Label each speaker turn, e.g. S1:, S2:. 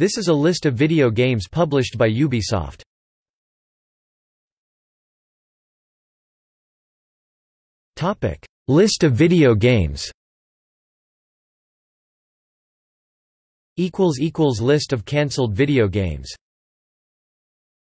S1: This is a list of video games published by Ubisoft. List of video games. List of cancelled video games.